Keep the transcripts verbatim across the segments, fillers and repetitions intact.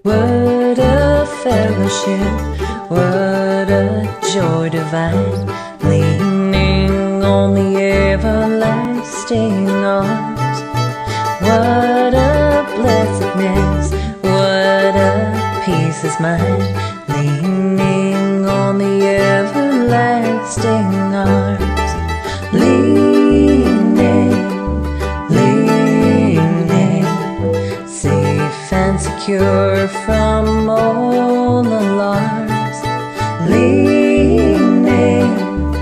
What a fellowship, what a joy divine, leaning on the everlasting arms. What a blessedness, what a peace is mine, leaning on the everlasting arms. Leaning, leaning, safe and secure from all alarms. Leaning,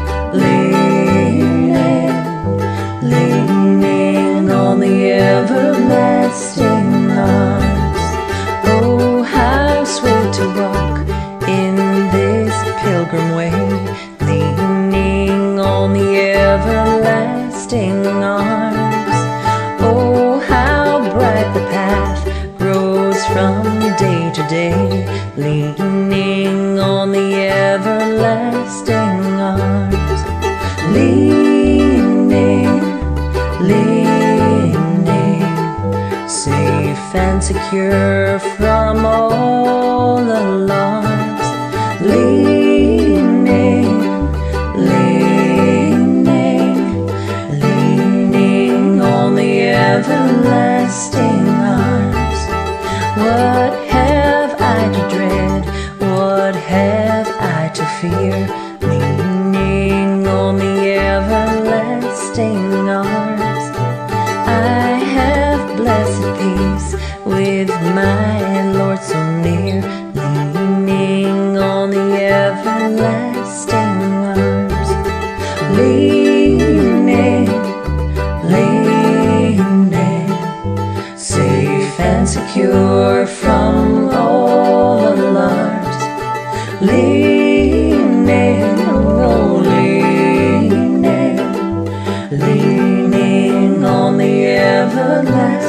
leaning, leaning on the everlasting arms. Oh, how sweet to walk in this pilgrim way, leaning on the everlasting arms. Oh, how bright the path grows from day to day, leaning on the everlasting arms. Leaning, leaning, safe and secure from all alarms. Leaning, leaning, leaning on the everlasting arms. What have I to dread? What have I to fear? Leaning on the everlasting arms. I have blessed peace with my Lord so near, leaning on the everlasting arms. Leaning, leaning, safe and secure from all alarms. Leaning, oh, leaning, leaning on the everlasting